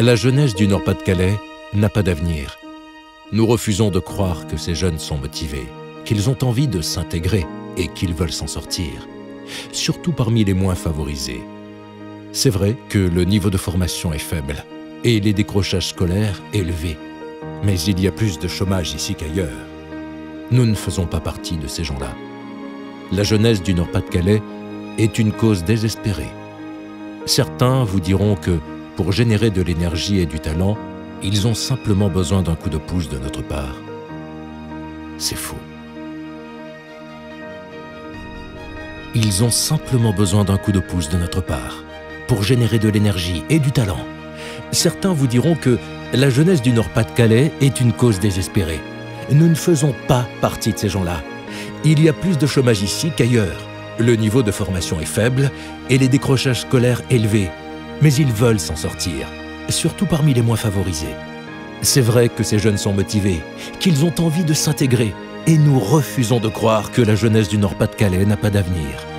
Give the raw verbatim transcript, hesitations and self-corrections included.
La jeunesse du Nord-Pas-de-Calais n'a pas d'avenir. Nous refusons de croire que ces jeunes sont motivés, qu'ils ont envie de s'intégrer et qu'ils veulent s'en sortir, surtout parmi les moins favorisés. C'est vrai que le niveau de formation est faible et les décrochages scolaires élevés, mais il y a plus de chômage ici qu'ailleurs. Nous ne faisons pas partie de ces gens-là. La jeunesse du Nord-Pas-de-Calais est une cause désespérée. Certains vous diront que pour générer de l'énergie et du talent, ils ont simplement besoin d'un coup de pouce de notre part. C'est faux. Ils ont simplement besoin d'un coup de pouce de notre part pour générer de l'énergie et du talent. Certains vous diront que la jeunesse du Nord-Pas-de-Calais est une cause désespérée. Nous ne faisons pas partie de ces gens-là. Il y a plus de chômage ici qu'ailleurs. Le niveau de formation est faible et les décrochages scolaires élevés. Mais ils veulent s'en sortir, surtout parmi les moins favorisés. C'est vrai que ces jeunes sont motivés, qu'ils ont envie de s'intégrer, et nous refusons de croire que la jeunesse du Nord-Pas-de-Calais n'a pas d'avenir.